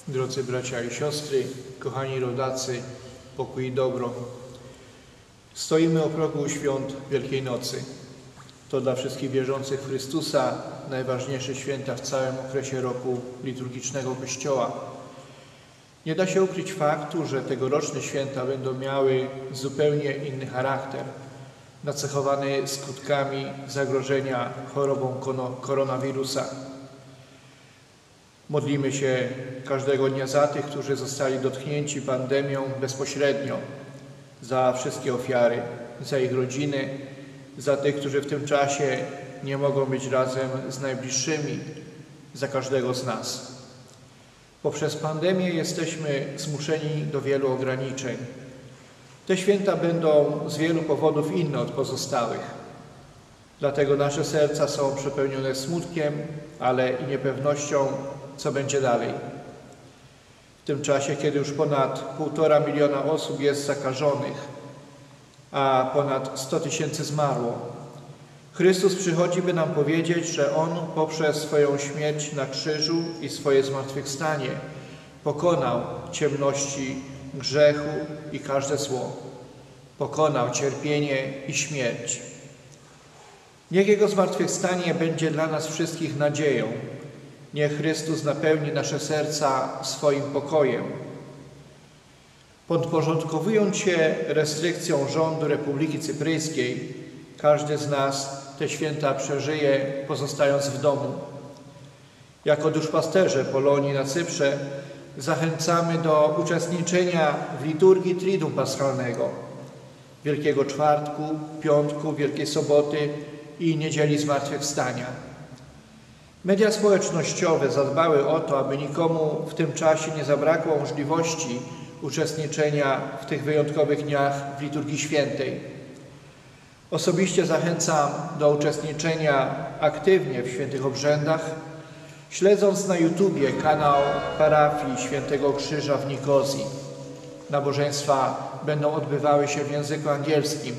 Drodzy bracia i siostry, kochani rodacy, pokój i dobro. Stoimy o progu świąt Wielkiej Nocy. To dla wszystkich wierzących w Chrystusa najważniejsze święta w całym okresie roku liturgicznego Kościoła. Nie da się ukryć faktu, że tegoroczne święta będą miały zupełnie inny charakter, nacechowany skutkami zagrożenia chorobą koronawirusa. Modlimy się każdego dnia za tych, którzy zostali dotknięci pandemią bezpośrednio, za wszystkie ofiary, za ich rodziny, za tych, którzy w tym czasie nie mogą być razem z najbliższymi, za każdego z nas. Poprzez pandemię jesteśmy zmuszeni do wielu ograniczeń. Te święta będą z wielu powodów inne od pozostałych. Dlatego nasze serca są przepełnione smutkiem, ale i niepewnością, co będzie dalej. W tym czasie, kiedy już ponad 1,5 miliona osób jest zakażonych, a ponad 100 000 zmarło, Chrystus przychodzi, by nam powiedzieć, że On poprzez swoją śmierć na krzyżu i swoje zmartwychwstanie pokonał ciemności grzechu i każde zło. Pokonał cierpienie i śmierć. Niech Jego zmartwychwstanie będzie dla nas wszystkich nadzieją. Niech Chrystus napełni nasze serca swoim pokojem. Podporządkowując się restrykcjom rządu Republiki Cypryjskiej, każdy z nas te święta przeżyje, pozostając w domu. Jako duszpasterze Polonii na Cyprze zachęcamy do uczestniczenia w liturgii Triduum Paschalnego, Wielkiego Czwartku, Piątku, Wielkiej Soboty i Niedzieli Zmartwychwstania. Media społecznościowe zadbały o to, aby nikomu w tym czasie nie zabrakło możliwości uczestniczenia w tych wyjątkowych dniach w liturgii świętej. Osobiście zachęcam do uczestniczenia aktywnie w świętych obrzędach, śledząc na YouTubie kanał parafii Świętego Krzyża w Nikozji. Nabożeństwa będą odbywały się w języku angielskim.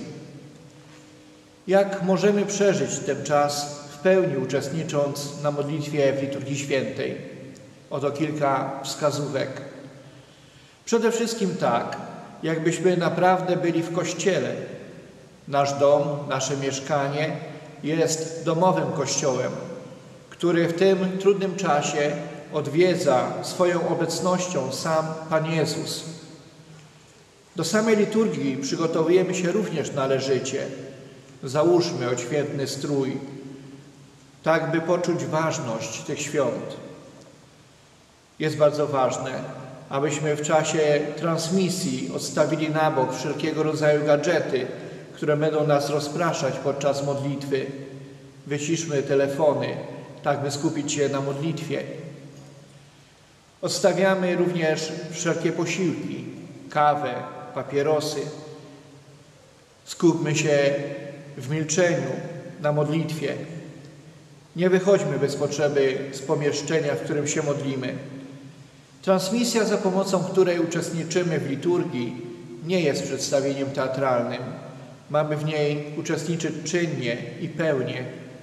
Jak możemy przeżyć ten czas w pełni uczestnicząc na modlitwie w liturgii świętej? Oto kilka wskazówek. Przede wszystkim tak, jakbyśmy naprawdę byli w Kościele. Nasz dom, nasze mieszkanie jest domowym Kościołem, który w tym trudnym czasie odwiedza swoją obecnością sam Pan Jezus. Do samej liturgii przygotowujemy się również należycie. Załóżmy odświętny strój, tak by poczuć ważność tych świąt. Jest bardzo ważne, abyśmy w czasie transmisji odstawili na bok wszelkiego rodzaju gadżety, które będą nas rozpraszać podczas modlitwy. Wyciszmy telefony, tak by skupić się na modlitwie. Odstawiamy również wszelkie posiłki, kawę, papierosy. Skupmy się w milczeniu na modlitwie. Nie wychodźmy bez potrzeby z pomieszczenia, w którym się modlimy. Transmisja, za pomocą której uczestniczymy w liturgii, nie jest przedstawieniem teatralnym. Mamy w niej uczestniczyć czynnie i pełnie,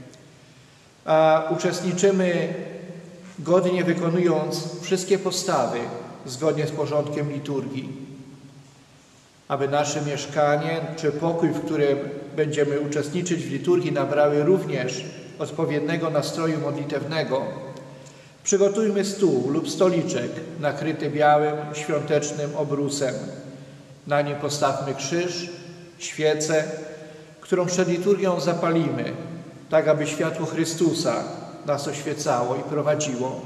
a uczestniczymy godnie, wykonując wszystkie postawy zgodnie z porządkiem liturgii. Aby nasze mieszkanie czy pokój, w którym będziemy uczestniczyć w liturgii, nabrały również odpowiedniego nastroju modlitewnego, przygotujmy stół lub stoliczek nakryty białym, świątecznym obrusem. Na nim postawmy krzyż, świecę, którą przed liturgią zapalimy, tak aby światło Chrystusa nas oświecało i prowadziło.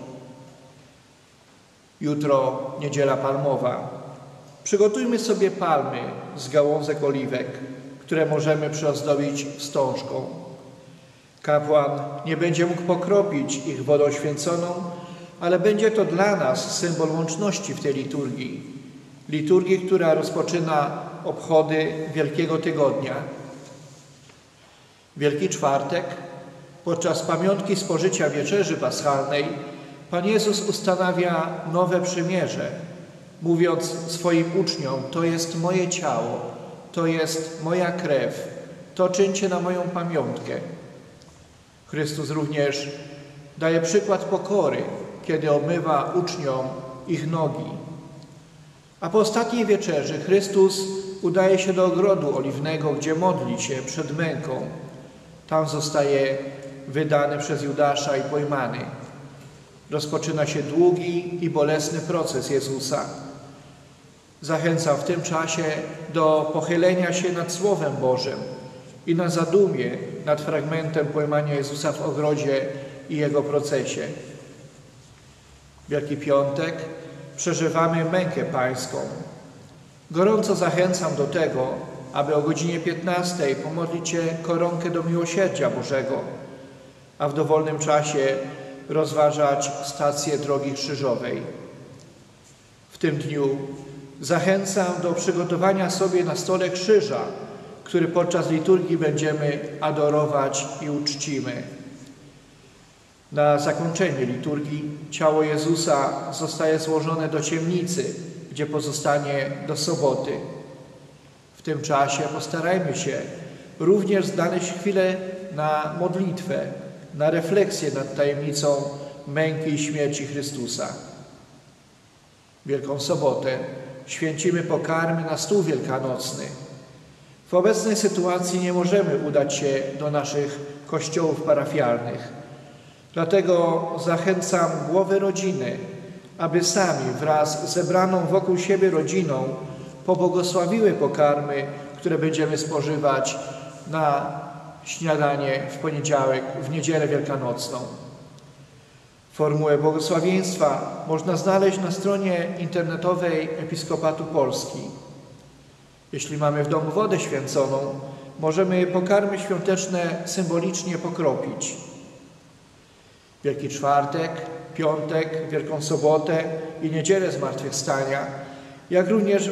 Jutro Niedziela Palmowa. Przygotujmy sobie palmy z gałązek oliwek, które możemy przyozdobić wstążką. Kapłan nie będzie mógł pokropić ich wodą święconą, ale będzie to dla nas symbol łączności w tej liturgii. Liturgii, która rozpoczyna obchody Wielkiego Tygodnia. Wielki Czwartek, podczas pamiątki spożycia wieczerzy paschalnej, Pan Jezus ustanawia nowe przymierze, mówiąc swoim uczniom: to jest moje ciało, to jest moja krew, to czyńcie na moją pamiątkę. Chrystus również daje przykład pokory, kiedy obmywa uczniom ich nogi. A po ostatniej wieczerzy Chrystus udaje się do ogrodu oliwnego, gdzie modli się przed męką. Tam zostaje wydany przez Judasza i pojmany. Rozpoczyna się długi i bolesny proces Jezusa. Zachęcam w tym czasie do pochylenia się nad Słowem Bożym i na zadumie nad fragmentem pojmania Jezusa w ogrodzie i Jego procesie. Wielki Piątek przeżywamy mękę Pańską. Gorąco zachęcam do tego, aby o godzinie 15 pomodlić się koronkę do miłosierdzia Bożego, a w dowolnym czasie rozważać stację Drogi Krzyżowej. W tym dniu zachęcam do przygotowania sobie na stole krzyża, który podczas liturgii będziemy adorować i uczcimy. Na zakończenie liturgii ciało Jezusa zostaje złożone do ciemnicy, gdzie pozostanie do soboty. W tym czasie postarajmy się również znaleźć chwilę na modlitwę, na refleksję nad tajemnicą męki i śmierci Chrystusa. Wielką Sobotę święcimy pokarmy na stół wielkanocny. W obecnej sytuacji nie możemy udać się do naszych kościołów parafialnych. Dlatego zachęcam głowy rodziny, aby sami wraz z zebraną wokół siebie rodziną pobłogosławiły pokarmy, które będziemy spożywać na śniadanie w poniedziałek, w niedzielę wielkanocną. Formułę błogosławieństwa można znaleźć na stronie internetowej Episkopatu Polski. Jeśli mamy w domu wodę święconą, możemy pokarmy świąteczne symbolicznie pokropić. Wielki Czwartek, Piątek, Wielką Sobotę i Niedzielę Zmartwychwstania, jak również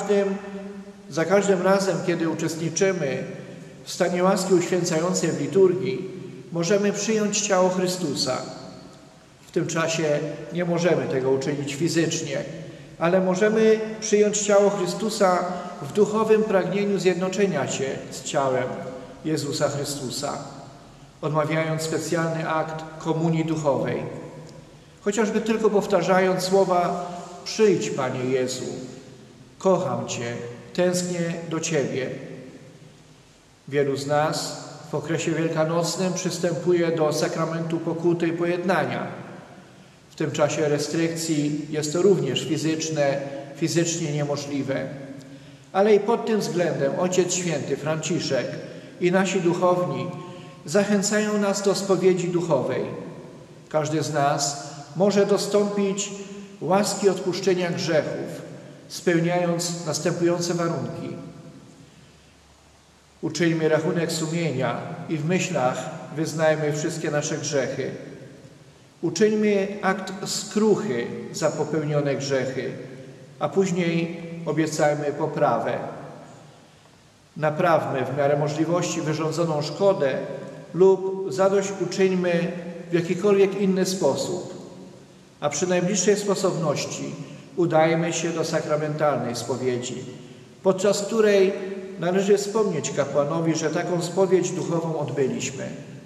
za każdym razem, kiedy uczestniczymy w stanie łaski uświęcającej w liturgii, możemy przyjąć ciało Chrystusa. W tym czasie nie możemy tego uczynić fizycznie, ale możemy przyjąć ciało Chrystusa w duchowym pragnieniu zjednoczenia się z ciałem Jezusa Chrystusa, odmawiając specjalny akt komunii duchowej. Chociażby tylko powtarzając słowa: przyjdź, Panie Jezu, kocham Cię, tęsknię do Ciebie. Wielu z nas w okresie wielkanocnym przystępuje do sakramentu pokuty i pojednania. W tym czasie restrykcji jest to również fizycznie niemożliwe. Ale i pod tym względem Ojciec Święty Franciszek i nasi duchowni zachęcają nas do spowiedzi duchowej. Każdy z nas może dostąpić łaski odpuszczenia grzechów, spełniając następujące warunki. Uczyńmy rachunek sumienia i w myślach wyznajmy wszystkie nasze grzechy. Uczyńmy akt skruchy za popełnione grzechy, a później obiecajmy poprawę. Naprawmy w miarę możliwości wyrządzoną szkodę lub zadośćuczyńmy w jakikolwiek inny sposób, a przy najbliższej sposobności udajmy się do sakramentalnej spowiedzi, podczas której należy wspomnieć kapłanowi, że taką spowiedź duchową odbyliśmy.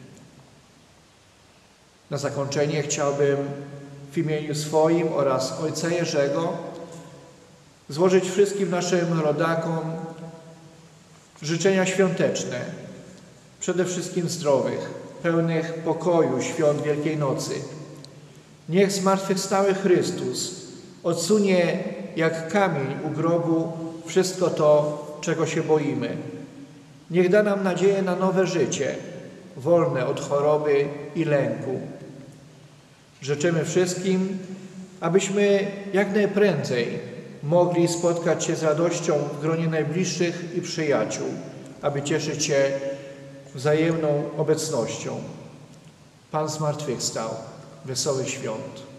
Na zakończenie chciałbym w imieniu swoim oraz ojca Jerzego złożyć wszystkim naszym rodakom życzenia świąteczne, przede wszystkim zdrowych, pełnych pokoju świąt Wielkiej Nocy. Niech zmartwychwstały Chrystus odsunie jak kamień u grobu wszystko to, czego się boimy. Niech da nam nadzieję na nowe życie, wolne od choroby i lęku. Życzymy wszystkim, abyśmy jak najprędzej mogli spotkać się z radością w gronie najbliższych i przyjaciół, aby cieszyć się wzajemną obecnością. Pan zmartwychwstał. Wesołych świąt.